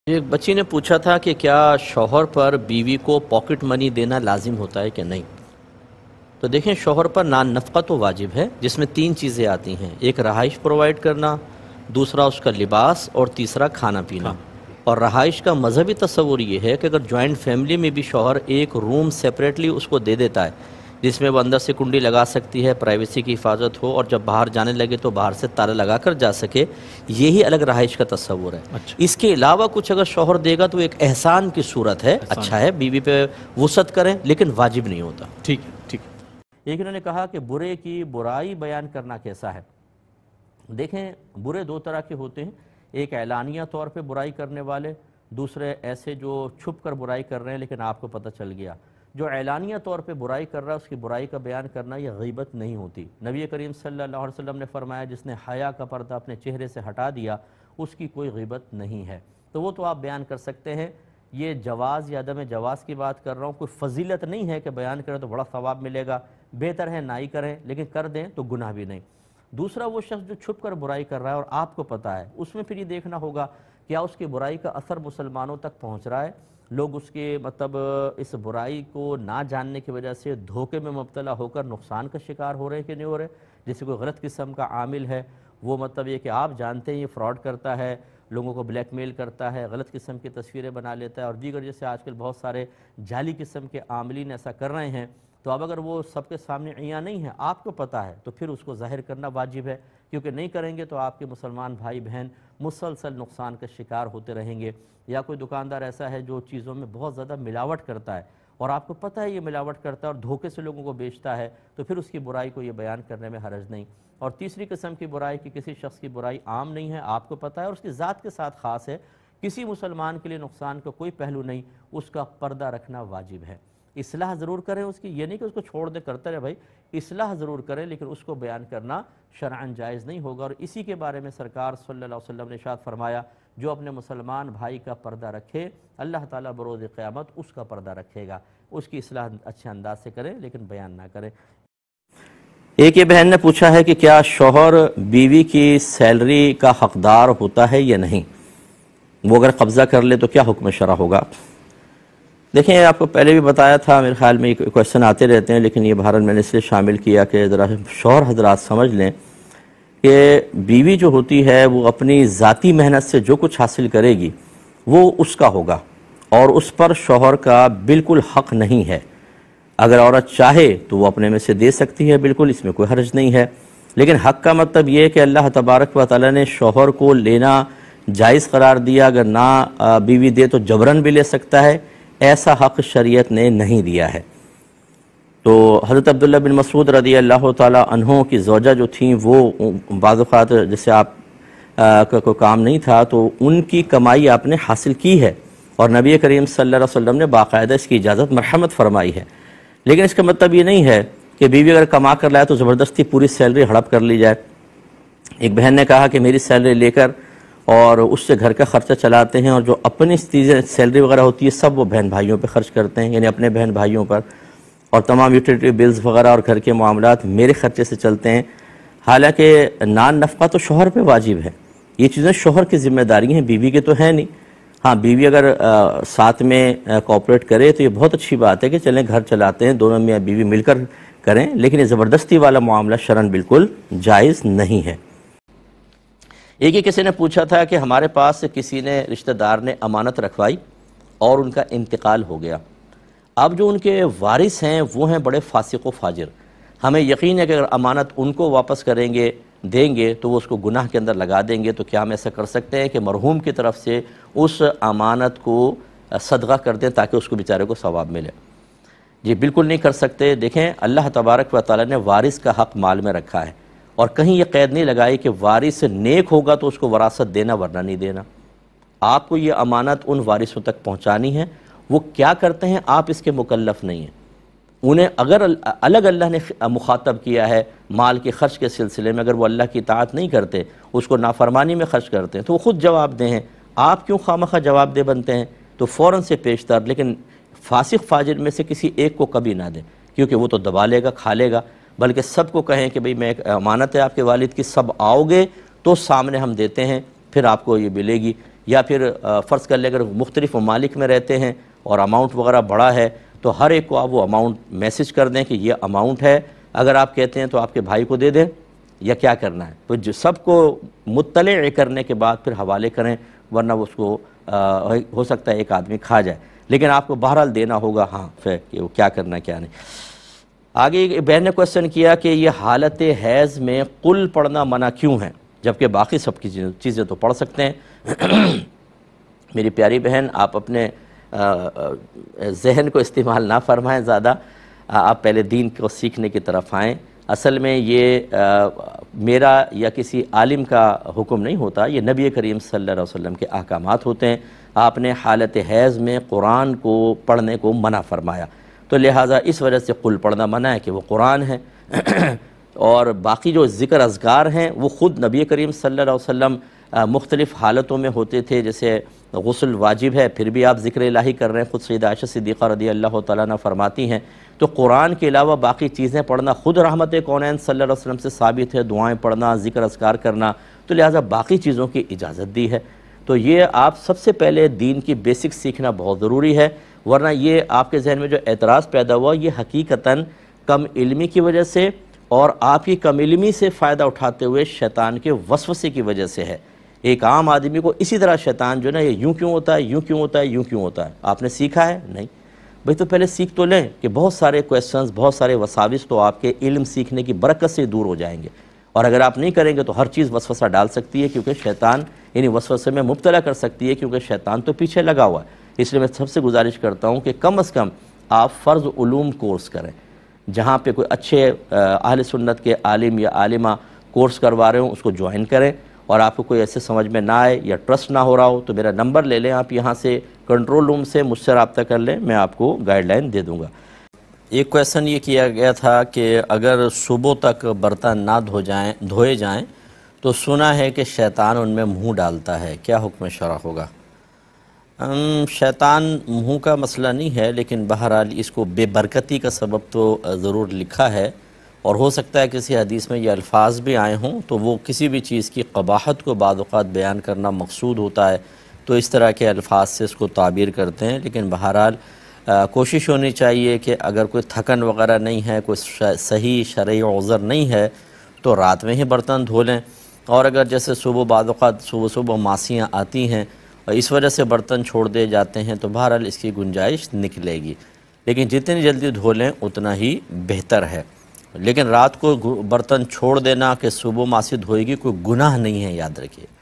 ایک بچی نے پوچھا تھا کہ کیا شوہر پر بیوی کو پاکٹ منی دینا لازم ہوتا ہے کہ نہیں؟ تو دیکھیں، شوہر پر نان نفقہ تو واجب ہے، جس میں 3 چیزیں آتی ہیں: ایک رہائش پرووائڈ کرنا، دوسرا اس کا لباس، اور تیسرا کھانا پینا۔ اور رہائش کا مذہبی تصور یہ ہے کہ اگر جوائنٹ فیملی میں بھی شوہر ایک روم سیپریٹلی اس کو دے دیتا ہے جس میں وہ اندر سے کنڈی لگا سکتی ہے، پرائیویسی کی حفاظت ہو، اور جب باہر جانے لگے تو باہر سے تالا لگا کر جا سکے، یہی الگ رہائش کا تصور ہے۔ اس کے علاوہ کچھ اگر شوہر دے گا تو ایک احسان کی صورت ہے، اچھا ہے، بیوی پہ وسعت کریں، لیکن واجب نہیں ہوتا۔ ٹھیک ہے، ٹھیک ہے۔ ایک انہوں نے کہا کہ برے کی برائی بیان کرنا کیسا ہے؟ دیکھیں، برے 2 طرح کے ہوتے ہیں، ایک اعلانیہ طور پہ برائی کرنے والے، دوسرے ایسے جو چھپ کر برائی کر رہے ہیں لیکن آپ کو پتہ چل گیا۔ جو اعلانیہ طور پہ برائی کر رہا ہے اس کی برائی کا بیان کرنا یہ غیبت نہیں ہوتی۔ نبی کریم صلی اللہ علیہ وسلم نے فرمایا جس نے حیا کا پردہ اپنے چہرے سے ہٹا دیا اس کی کوئی غیبت نہیں ہے، تو وہ تو آپ بیان کر سکتے ہیں۔ یہ جواز یا عدم جواز کی بات کر رہا ہوں، کوئی فضیلت نہیں ہے کہ بیان کریں تو بڑا ثواب ملے گا، بہتر ہے نہ ہی کریں، لیکن کر دیں تو گناہ بھی نہیں۔ دوسرا وہ شخص جو چھپ کر برائی کر رہا ہے اور آپ کو پتہ ہے، اس میں پھر یہ دیکھنا ہوگا کیا اس کی برائی کا اثر مسلمانوں تک پہنچ رہا ہے، لوگ اس کے اس برائی کو نہ جاننے کی وجہ سے دھوکے میں مبتلا ہو کر نقصان کا شکار ہو رہے ہیں کہ نہیں ہو رہے۔ جیسے کوئی غلط قسم کا عامل ہے، وہ یہ کہ آپ جانتے ہیں یہ فراڈ کرتا ہے، لوگوں کو بلیک میل کرتا ہے، غلط قسم کی تصویریں بنا لیتا ہے، اور دیگر جیسے آج کل بہت سارے جعلی قسم کے عاملین ایسا کر رہے ہیں، تو اب اگر وہ سب کے سامنے عیاں نہیں ہے، آپ کو پتہ ہے، تو پھر اس کو ظاہر کرنا واجب ہے، کیونکہ نہیں کریں گے تو آپ کے مسلمان بھائی بہن مسلسل نقصان کا شکار ہوتے رہیں گے۔ یا کوئی دکاندار ایسا ہے جو چیزوں میں بہت زیادہ ملاوٹ کرتا ہے اور آپ کو پتہ ہے یہ ملاوٹ کرتا ہے اور دھوکے سے لوگوں کو بیچتا ہے، تو پھر اس کی برائی کو یہ بیان کرنے میں حرج نہیں۔ اور تیسری قسم کی برائی کہ کسی شخص کی برائی عام نہیں ہے، آپ کو پتہ ہے، اور اس کی ذات کے ساتھ خاص ہے، کسی مسلمان کے لیے نقصان کا کوئی پہلو نہیں، اس کا پردہ رکھنا واجب ہے۔ اصلاح ضرور کریں اس کی، یہ نہیں کہ اس کو چھوڑ دے کرتا رہے، بھائی اصلاح ضرور کریں، لیکن اس کو بیان کرنا شرعاً جائز نہیں ہوگا۔ اور اسی کے بارے میں سرکار صلی اللہ علیہ وسلم نے ارشاد فرمایا جو اپنے مسلمان بھائی کا پردہ رکھے اللہ تعالیٰ بروز قیامت اس کا پردہ رکھے گا۔ اس کی اصلاح اچھے انداز سے کریں لیکن بیان نہ کریں۔ ایک یہ بہن نے پوچھا ہے کہ کیا شوہر بیوی کی سیلری کا حقدار ہوتا ہے یا نہیں؟ وہ اگر قبضہ کر لے تو کیا حکم شرع ہوگا؟ دیکھیں، آپ کو پہلے بھی بتایا تھا، میرے خیال میں کویشچن آتے رہتے ہیں، لیکن یہ بہرحال میں نے اس لیے شامل کیا کہ ذرا شوہر حضرات سمجھ لیں کہ بیوی جو ہوتی ہے وہ اپنی ذاتی محنت سے جو کچھ حاصل کرے گی وہ اس کا ہوگا، اور اس پر شوہر کا بالکل حق نہیں ہے۔ اگر عورت چاہے تو وہ اپنے میں سے دے سکتی ہے، بالکل اس میں کوئی حرج نہیں ہے، لیکن حق کا مطلب یہ ہے کہ اللہ تبارک و تعالی نے شوہر کو لینا جائز قرار دیا، اگر نہ بیوی دے تو جبراً بھی لے سکتا ہے، ایسا حق شریعت نے نہیں دیا ہے۔ تو حضرت عبداللہ بن مسعود رضی اللہ تعالیٰ عنہ کی زوجہ جو تھیں وہ بعض اوقات جیسے آپ کا کوئی کام نہیں تھا تو ان کی کمائی آپ نے حاصل کی ہے، اور نبی کریم صلی اللہ علیہ وسلم نے باقاعدہ اس کی اجازت مرحمت فرمائی ہے، لیکن اس کا مطلب یہ نہیں ہے کہ بیوی اگر کما کر لائے تو زبردستی پوری سیلری ہڑپ کر لی جائے۔ ایک بہن نے کہا کہ میری سیلری لے کر اور اس سے گھر کا خرچہ چلاتے ہیں، اور جو اپنی چیزیں سیلری وغیرہ ہوتی ہے سب وہ بہن بھائیوں پہ خرچ کرتے ہیں، یعنی اپنے بہن بھائیوں پر، اور تمام یوٹیلیٹی بلز وغیرہ اور گھر کے معاملات میرے خرچے سے چلتے ہیں، حالانکہ نان نفقہ تو شوہر پہ واجب ہے۔ یہ چیزیں شوہر کی ذمہ داری ہیں، بیوی کی تو ہے نہیں۔ ہاں، بیوی اگر ساتھ میں کوآپریٹ کرے تو یہ بہت اچھی بات ہے کہ چلیں گھر چلاتے ہیں، دونوں میاں بیوی مل کر کریں، لیکن یہ زبردستی والا معاملہ شرعاً بالکل جائز نہیں ہے۔ ایک ہی کسی نے پوچھا تھا کہ ہمارے پاس کسی نے رشتہ دار نے امانت رکھوائی اور ان کا انتقال ہو گیا، اب جو ان کے وارث ہیں وہ ہیں بڑے فاسق و فاجر، ہمیں یقین ہے کہ اگر امانت ان کو واپس کریں گے دیں گے تو وہ اس کو گناہ کے اندر لگا دیں گے، تو کیا ہم ایسا کر سکتے ہیں کہ مرحوم کی طرف سے اس امانت کو صدقہ کر دیں تاکہ اس کو بیچارے کو ثواب ملے؟ جی بالکل نہیں کر سکتے۔ دیکھیں، اللہ تبارک و تعالیٰ نے وارث کا حق مال میں رکھا ہے، اور کہیں یہ قید نہیں لگائی کہ وارث نیک ہوگا تو اس کو وراثت دینا ورنہ نہیں دینا۔ آپ کو یہ امانت ان وارثوں تک پہنچانی ہے، وہ کیا کرتے ہیں آپ اس کے مکلف نہیں ہیں۔ انہیں اگر الگ اللہ نے مخاطب کیا ہے مال کے خرچ کے سلسلے میں، اگر وہ اللہ کی اطاعت نہیں کرتے، اس کو نافرمانی میں خرچ کرتے ہیں تو وہ خود جواب دہ ہیں، آپ کیوں خواہ جواب دہ بنتے ہیں؟ تو فوراً سے پیشتر، لیکن فاسق فاجر میں سے کسی ایک کو کبھی نہ دیں، کیونکہ وہ تو دبا لے گا، کھا لے گا، بلکہ سب کو کہیں کہ بھئی میں ایک امانت ہے آپ کے والد کی، سب آؤ گے تو سامنے ہم دیتے ہیں، پھر آپ کو یہ ملے گی۔ یا پھر فرض کر لیں اگر مختلف ممالک میں رہتے ہیں اور اماؤنٹ وغیرہ بڑا ہے تو ہر ایک کو آپ وہ اماؤنٹ میسج کر دیں کہ یہ اماؤنٹ ہے، اگر آپ کہتے ہیں تو آپ کے بھائی کو دے دیں یا کیا کرنا ہے، تو جو سب کو مطلع کرنے کے بعد پھر حوالے کریں، ورنہ اس کو ہو سکتا ہے ایک آدمی کھا جائے، لیکن آپ کو بہرحال دینا ہوگا ہاں پھر کہ وہ کیا کرنا ہے کیا نہیں۔ آگے ایک بہن نے کوشچن کیا کہ یہ حالت حیض میں قل پڑھنا منع کیوں ہے جبکہ باقی سب کی چیزیں تو پڑھ سکتے ہیں؟ میری پیاری بہن، آپ اپنے ذہن کو استعمال نہ فرمائیں زیادہ، آپ پہلے دین کو سیکھنے کی طرف آئیں۔ اصل میں یہ میرا یا کسی عالم کا حکم نہیں ہوتا، یہ نبی کریم صلی اللہ علیہ وسلم کے احکامات ہوتے ہیں۔ آپ نے حالت حیض میں قرآن کو پڑھنے کو منع فرمایا، تو لہٰذا اس وجہ سے قل پڑھنا منع ہے کہ وہ قرآن ہے۔ اور باقی جو ذکر اذکار ہیں وہ خود نبی کریم صلی اللہ علیہ وسلم مختلف حالتوں میں ہوتے تھے، جیسے غسل واجب ہے پھر بھی آپ ذکر الہی کر رہے ہیں، خود سیدہ عائشہ صدیقہ رضی اللہ تعالیٰ عنہ فرماتی ہیں۔ تو قرآن کے علاوہ باقی چیزیں پڑھنا خود رحمت کونین صلی اللہ علیہ وسلم سے ثابت ہے، دعائیں پڑھنا، ذکر اذکار کرنا، تو لہٰذا باقی چیزوں کی اجازت دی ہے۔ تو یہ آپ سب سے پہلے دین کی بیسک سیکھنا بہت ضروری ہے، ورنہ یہ آپ کے ذہن میں جو اعتراض پیدا ہوا یہ حقیقتاً کم علمی کی وجہ سے اور آپ کی کم علمی سے فائدہ اٹھاتے ہوئے شیطان کے وسوسے کی وجہ سے ہے۔ ایک عام آدمی کو اسی طرح شیطان جو ہے نا یہ یوں کیوں ہوتا ہے، یوں کیوں ہوتا ہے، یوں کیوں ہوتا ہے، آپ نے سیکھا ہے؟ نہیں بھئی، تو پہلے سیکھ تو لیں کہ بہت سارے کویسچنز، بہت سارے وساوس تو آپ کے علم سیکھنے کی برکت سے دور ہو جائیں گے، اور اگر آپ نہیں کریں گے تو ہر چیز وسوسہ ڈال سکتی ہے، کیونکہ شیطان یعنی وسوسے میں مبتلا کر سکتی ہے، کیونکہ شیطان تو پیچھے لگا ہوا ہے۔ اس لیے میں سب سے گزارش کرتا ہوں کہ کم از کم آپ فرض علوم کورس کریں، جہاں پہ کوئی اچھے اہل سنت کے عالم یا عالمہ کورس کروا رہے ہوں اس کو جوائن کریں، اور آپ کو کوئی ایسے سمجھ میں نہ آئے یا ٹرسٹ نہ ہو رہا ہو تو میرا نمبر لے لیں، آپ یہاں سے کنٹرول روم سے مجھ سے رابطہ کر لیں، میں آپ کو گائیڈ لائن دے دوں گا۔ ایک کویسچن یہ کیا گیا تھا کہ اگر صبح تک برتن نہ دھوئے جائیں تو سنا ہے کہ شیطان ان میں منہ ڈالتا ہے، کیا حکم شرع ہوگا؟ شیطان منہ کا مسئلہ نہیں ہے، لیکن بہرحال اس کو بے برکتی کا سبب تو ضرور لکھا ہے، اور ہو سکتا ہے کسی حدیث میں یہ الفاظ بھی آئے ہوں، تو وہ کسی بھی چیز کی قباحت کو بعض اوقات بیان کرنا مقصود ہوتا ہے، تو اس طرح کے الفاظ سے اس کو تعبیر کرتے ہیں۔ لیکن بہرحال کوشش ہونی چاہیے کہ اگر کوئی تھکن وغیرہ نہیں ہے، کوئی صحیح شرعی عذر نہیں ہے تو رات میں ہی برتن دھو لیں، اور اگر جیسے صبح بعض اوقات صبح ماسیاں آتی ہیں اور اس وجہ سے برتن چھوڑ دے جاتے ہیں تو بہرحال اس کی گنجائش نکلے گی، لیکن جتنی جلدی دھو لیں اتنا ہی بہتر ہے۔ لیکن رات کو برتن چھوڑ دینا کہ صبح ماسی دھوئے گی کوئی گناہ نہیں ہے، یاد رکھیے۔